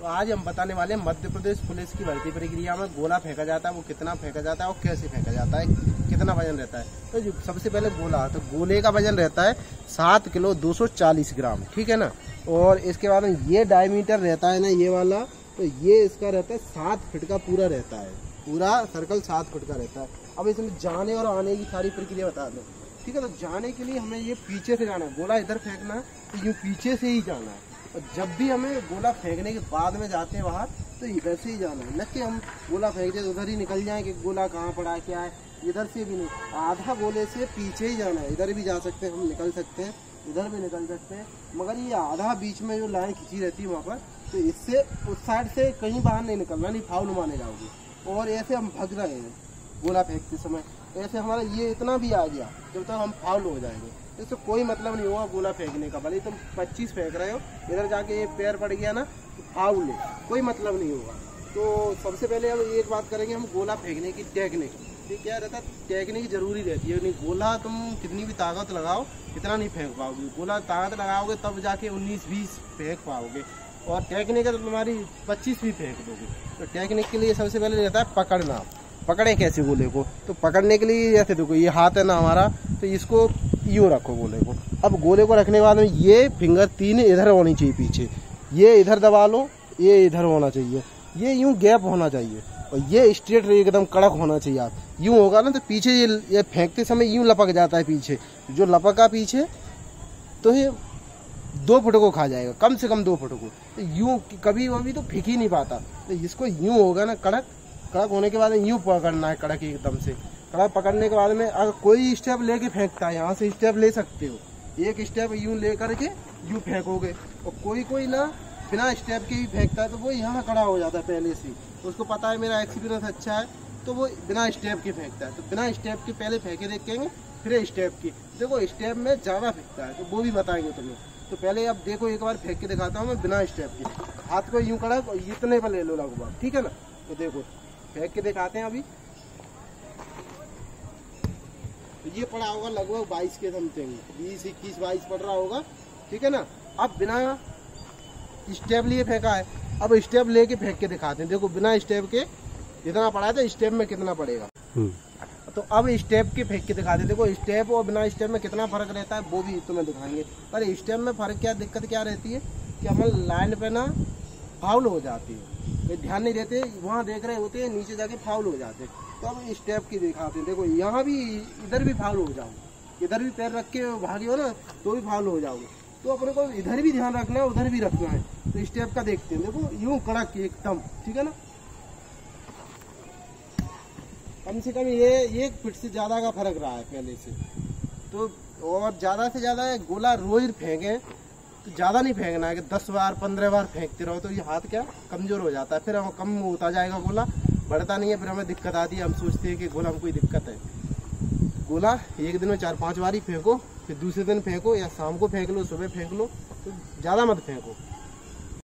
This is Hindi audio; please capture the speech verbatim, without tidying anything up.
आज हम बताने वाले हैं मध्य प्रदेश पुलिस की भर्ती प्रक्रिया में गोला फेंका जाता है, वो कितना फेंका जाता है और कैसे फेंका जाता है, कितना वजन रहता है। तो जो सबसे पहले गोला, तो गोले का वजन रहता है सात किलो दो सौ चालीस ग्राम, ठीक है ना। और इसके बाद में ये डायमीटर रहता है ना, ये वाला, तो ये इसका रहता है सात फीट का पूरा रहता है, पूरा सर्कल सात फीट का रहता है। अब इसमें जाने और आने की सारी प्रक्रिया बता दो, ठीक है। तो जाने के लिए हमें ये पीछे से जाना है, गोला इधर फेंकना है तो यूँ पीछे से ही जाना है। और जब भी हमें गोला फेंकने के बाद में जाते हैं बाहर, तो इधर से ही जाना है, न कि हम गोला फेंकते तो उधर ही निकल जाए कि गोला कहाँ पड़ा है क्या है, इधर से भी नहीं, आधा गोले से पीछे ही जाना है। इधर भी जा सकते हैं, हम निकल सकते हैं, इधर भी निकल सकते हैं, मगर ये आधा बीच में जो लाइन खींची रहती है वहाँ पर, तो इससे उस साइड से कहीं बाहर नहीं निकलना, नहीं फाउल माने जाओगे। और ऐसे हम भग रहे हैं गोला फेंकते समय, ऐसे हमारा ये इतना भी आ गया जब तक हम फाउल हो जाएंगे, इससे कोई मतलब नहीं होगा गोला फेंकने का। भले तुम पच्चीस फेंक रहे हो, इधर जाके ये पैर पड़ गया ना तो फाउल है, कोई मतलब नहीं होगा। तो सबसे पहले हम एक बात करेंगे हम गोला फेंकने की टेक्निक। ठीक क्या रहता है, टेक्निक जरूरी रहती है। नहीं गोला तुम कितनी भी ताकत लगाओ इतना नहीं फेंक पाओगे, गोला ताकत लगाओगे तब जाके उन्नीस बीस फेंक पाओगे, और टेक्निक है तो तुम्हारी पच्चीस भी फेंक दोगे। तो टेक्निक के लिए सबसे पहले रहता है पकड़ना। पकड़े कैसे गोले को, तो पकड़ने के लिए जैसे देखो ये हाथ है ना हमारा, तो इसको यूँ रखो गोले को। अब गोले को रखने के बाद में ये फिंगर तीन इधर होनी चाहिए पीछे, ये इधर दबा लो, ये इधर होना चाहिए, ये यूँ गैप होना चाहिए, और ये स्ट्रेट एकदम कड़क होना चाहिए। आप यूँ होगा ना तो पीछे ये ये फेंकते समय यूँ लपक जाता है पीछे, जो लपका पीछे तो ये दो फुट को खा जाएगा, कम से कम दो फुट को। तो यूँ कभी वभी तो फेंक ही नहीं पाता, तो इसको यूँ होगा ना कड़क, कड़क होने के बाद यूँ पकड़ना है कड़क एकदम से। कड़क पकड़ने के बाद में अगर कोई स्टेप लेके फेंकता है, यहाँ से स्टेप ले सकते हो, एक स्टेप यूँ ले करके यूँ फेंकोगे। और कोई कोई ना बिना स्टेप के ही फेंकता है, तो वो यहाँ खड़ा हो जाता है पहले से, तो उसको पता है मेरा एक्सपीरियंस अच्छा है, तो वो बिना स्टेप के फेंकता है। तो बिना स्टेप के पहले फेंके देखेंगे, फिर स्टेप की। देखो स्टेप में ज़्यादा फेंकता है, तो वो भी बताएंगे तुम्हें। तो पहले अब देखो एक बार फेंक के दिखाता हूँ मैं बिना स्टेप के। हाथ को यूँ कड़ा, इतने पर ले लो लगभग, ठीक है ना। तो देखो फेंक के दिखाते हैं अभी। तो ये पड़ा होगा लगभग बाईस के समथिंग, बीस इक्कीस बाईस पड़ रहा होगा, ठीक है ना। अब बिना स्टेप लिए फेंका है, अब स्टेप लेके फेंक के दिखाते हैं। देखो बिना स्टेप के जितना पड़ा है तो स्टेप में कितना पड़ेगा। तो अब स्टेप के फेंक के दिखाते हैं। देखो स्टेप और बिना स्टेप में कितना फर्क रहता है वो भी तुम्हें दिखाएंगे। पर स्टेप में फर्क क्या, दिक्कत क्या रहती है कि हमारे लाइन पे ना फाउल हो जाती है, ध्यान नहीं देते, वहाँ देख रहे होते हैं नीचे जाके फाउल हो जाते हैं। तो अब स्टेप की दिखाते हैं। देखो यहाँ भी, इधर भी फाउल हो जाओ, इधर भी पैर रख के भागे हो ना तो भी फाउल हो जाओगे। तो अपने को इधर भी ध्यान रखना है, उधर भी रखना है। तो स्टेप का देखते हैं, देखो यूँ कड़क एकदम, ठीक है ना। कम से कम ये एक फीट से ज़्यादा का फर्क रहा है पहले से। तो और ज़्यादा से ज़्यादा गोला रोज फेंकें तो ज़्यादा नहीं फेंकना है कि दस बार पंद्रह बार फेंकते रहो, तो ये हाथ क्या कमज़ोर हो जाता है, फिर हम कम होता जाएगा गोला, बढ़ता नहीं है, फिर हमें दिक्कत आती है। हम सोचते हैं कि गोला में कोई दिक्कत है। गोला एक दिन में चार पाँच बार ही फेंको, फिर दूसरे दिन फेंको, या शाम को फेंक लो, सुबह फेंक लो, तो ज़्यादा मत फेंको।